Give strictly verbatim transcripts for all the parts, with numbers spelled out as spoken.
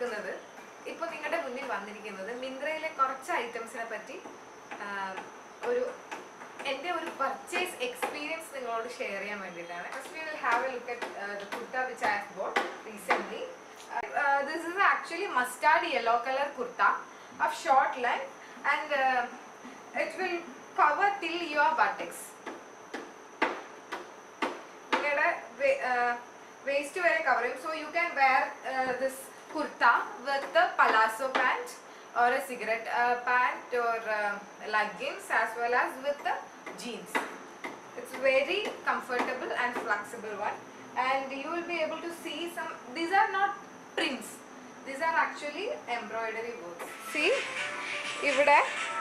നോക്കുന്നത് ഇപ്പോൾ നിങ്ങളുടെ മുന്നിൽ വന്നിരിക്കുന്നത് മിന്ത്രയിലെ കുറച്ച് ഐറ്റംസിനെ പറ്റി ഒരു എൻ്റെ ഒരു പർച്ചേസ് എക്സ്പീരിയൻസ് നിങ്ങളോട് ഷെയർ ചെയ്യാൻ വേണ്ടിയിട്ടാണ്. First we will have a look at the kurta which I have bought recently. This is actually mustard yellow colour kurta of short length and it will cover till your buttocks. നിങ്ങളുടെ waist വരെ cover ചെയ്യും. So you can wear uh, this kurta with the palazzo pant or a cigarette uh, pant or uh, leggings as well as with the jeans. It's very comfortable and flexible one, and you will be able to see some. These are not prints. These are actually embroidery works. See, ഇവിടെ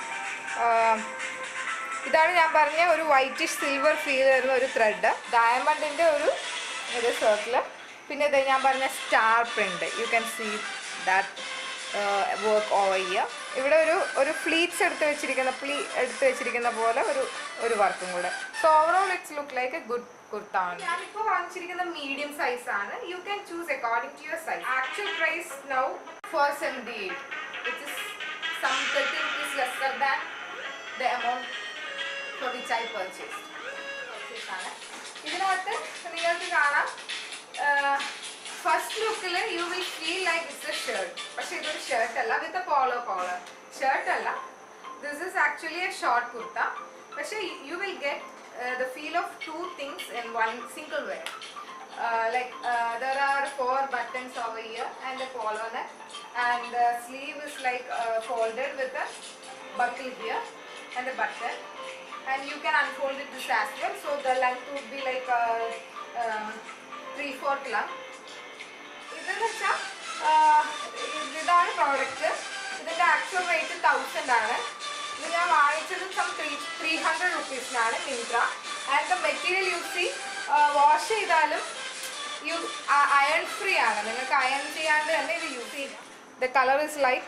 ഇതാണ് ഞാൻ പറഞ്ഞ ഒരു whitish silver feel വരുന്ന ഒരു thread, ഡയമണ്ടിൻ്റെ ഒരു ഒരു circle, പിന്നെ ഇത് ഞാൻ പറഞ്ഞ star print. You can see that work over here. ഇവിടെ ഒരു ഒരു ഫ്ലീറ്റ്സ് എടുത്ത് വെച്ചിരിക്കുന്ന പ്ലീ എടുത്ത് വെച്ചിരിക്കുന്ന പോലെ ഒരു ഒരു വർക്കും കൂടെ. So overall it's look like a good kurta ആണ്. ഞാനിപ്പോൾ വാങ്ങിച്ചിരിക്കുന്ന മീഡിയം സൈസ് ആണ്. You can choose according to your size. Actual price now four seventy eight, which is some thirty rupees lesser than the amount for which I purchased. ആണ് ഇതിനകത്ത് നിങ്ങൾക്ക് കാണാം, first ലുക്കിൽ you will feel like it's a shirt. പക്ഷേ ഇതൊരു shirt അല്ല, with a polo collar. Shirt അല്ല, this is actually a short kurta. പക്ഷേ you will get the feel of two things in one single wear. Like there are four buttons over here and a polo neck, and the sleeve is like uh, folded with a buckle here and a button, and you can unfold it this as well, so the length would be like a uh, three fourth length. ഇതെന്ന് വെച്ചാൽ ഇതാണ് product. ഇതിൻ്റെ actual rate thousand ആണ്. ഇത് ഞാൻ വാങ്ങിച്ചത് some three three hundred റുപ്പീസിനാണ് Myntra. And the material use ചെയ് വാഷ് ചെയ്താലും യു അയൺ ഫ്രീ ആണ്. നിങ്ങൾക്ക് അയൺ ചെയ്യാണ്ട് തന്നെ ഇത് യൂസ് ചെയ്യാം. The colour is like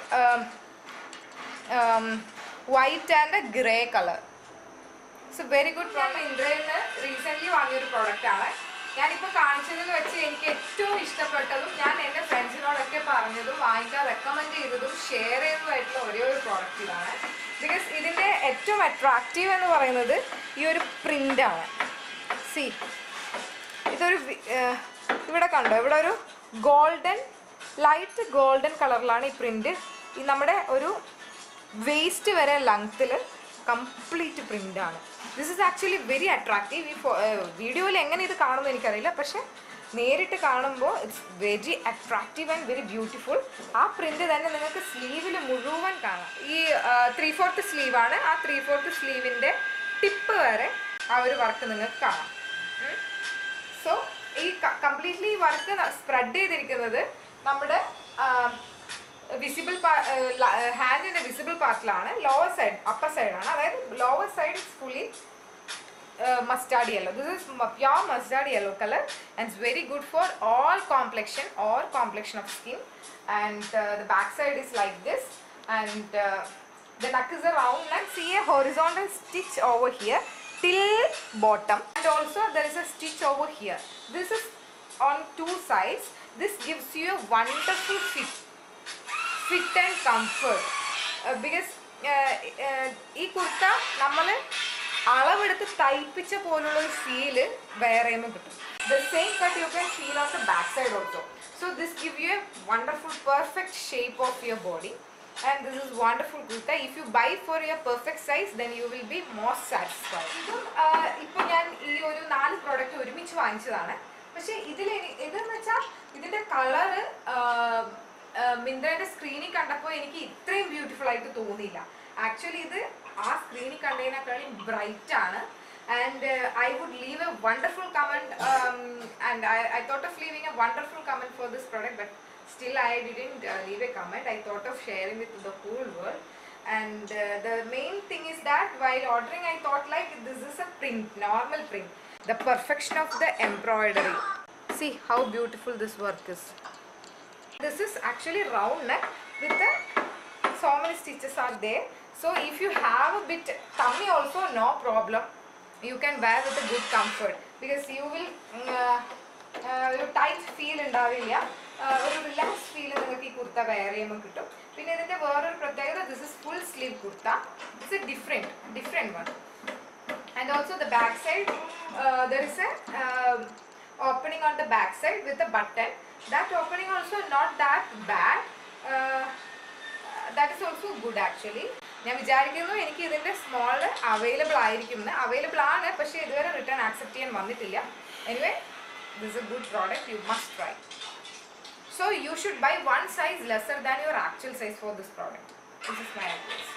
white and a grey color. It's a very good product. മിന്ത്രയിൽ നിന്ന് റീസെൻ്റ്ലി വാങ്ങിയൊരു പ്രോഡക്റ്റാണ്. ഞാനിപ്പോൾ കാണിച്ചതെന്ന് വെച്ച് എനിക്ക് ഏറ്റവും ഇഷ്ടപ്പെട്ടതും ഞാൻ എൻ്റെ ഫ്രണ്ട്സിനോടൊക്കെ പറഞ്ഞതും വാങ്ങിക്കാൻ റെക്കമെൻഡ് ചെയ്തതും ഷെയർ ചെയ്തതുമായിട്ടുള്ള ഒരേ ഒരു പ്രോഡക്റ്റ് ഇതാണ്. ബിക്കോസ് ഇതിൻ്റെ ഏറ്റവും അട്രാക്റ്റീവ് എന്ന് പറയുന്നത് ഈ ഒരു പ്രിൻ്റാണ്. സി, ഇതൊരു ഇവിടെ കണ്ടോ, ഇവിടെ ഒരു ഗോൾഡൻ ലൈറ്റ് ഗോൾഡൻ കളറിലാണ് ഈ പ്രിൻ്റ്. ഈ നമ്മുടെ ഒരു വേസ്റ്റ് വരെ ലെങ്ത്തിൽ കംപ്ലീറ്റ് പ്രിൻ്റാണ്. This is actually very attractive. ഈ വീഡിയോയിൽ എങ്ങനെ ഇത് കാണുമെന്ന് എനിക്കറിയില്ല, പക്ഷെ നേരിട്ട് കാണുമ്പോൾ it's very attractive and very beautiful. ആ പ്രിൻ്റ് തന്നെ നിങ്ങൾക്ക് സ്ലീവിൽ മുഴുവൻ കാണാം. ഈ ത്രീ ഫോർത്ത് സ്ലീവാണ്. ആ ത്രീ ഫോർത്ത് സ്ലീവിൻ്റെ ടിപ്പ് വരെ ആ ഒരു വർക്ക് നിങ്ങൾക്ക് കാണാം. സോ ഈ കംപ്ലീറ്റ്ലി ഈ വർക്ക് സ്പ്രെഡ് ചെയ്തിരിക്കുന്നത് നമ്മുടെ വിസിബിൾ ഹാൻഡിൻ്റെ വിസിബിൾ പാർട്ടിലാണ്. ലോവർ സൈഡ് അപ്പർ സൈഡാണ്. അതായത് lower side is fully mustard yellow. This is pure mustard yellow colour and it's very good for all complexion or complexion of skin. And the back side is like this, and the neck is a round neck. See a horizontal stitch over here till bottom, and also there is a stitch over here. This is on two sides. This gives you a wonderful fit fit and comfort, uh, because ഈ കുർത്ത നമ്മൾ അളവെടുത്ത് തയ്പ്പിച്ച പോലുള്ള ഒരു feel വേറെ കിട്ടും. The same cut you can feel on the back side also. So this give you a wonderful perfect shape of your body, and this is wonderful kurta. If you buy for your perfect size, then you will be more satisfied. ഇതും ഇപ്പോൾ ഞാൻ ഈ ഒരു നാല് product ഒരുമിച്ച് വാങ്ങിച്ചതാണ്. പക്ഷേ ഇതിൽ ഇതെന്ന് വെച്ചാൽ ഇതിൻ്റെ കളറ് മിന്ത്രയുടെ സ്ക്രീനിൽ കണ്ടപ്പോൾ എനിക്ക് ഇത്രയും ബ്യൂട്ടിഫുൾ ആയിട്ട് തോന്നിയില്ല. ആക്ച്വലി ഇത് ആ സ്ക്രീനിൽ കണ്ടതിനേക്കാളും ബ്രൈറ്റ് ആണ്. And I would leave a wonderful comment, and I I thought of leaving a wonderful comment for this product, but still I didn't uh, leave a comment. I thought of sharing it to the whole world. And uh, the main thing is that while ordering I thought like this is a print, normal print. The perfection of the embroidery. See how beautiful this work is. This is actually round neck with the so many stitches are there. So if you have a bit tummy also, no problem. You can wear with a good comfort, because you will uh, uh, tight feel in Davila. ഒരു relax feel നിങ്ങൾക്ക് ഈ kurta wear ചെയ്യുമ്പോൾ കിട്ടും. പിന്നെ ഇതിൻ്റെ വേറൊരു പ്രത്യേകത, this is full sleeve kurta. It's a different different one. And also the back side, uh, there is a uh, opening on the back side with a button. That opening also not that bad. Uh, that is also good actually. ഞാൻ വിചാരിക്കുന്നു എനിക്ക് ഇതിൻ്റെ small available ആയിരിക്കും എന്ന്. Available ആണ്, പക്ഷേ ഇതുവരെ return accept ചെയ്യാൻ വന്നിട്ടില്ല. Anyway, this is a good product, you must try. So you should buy one size lesser than your actual size for this product. This is my advice.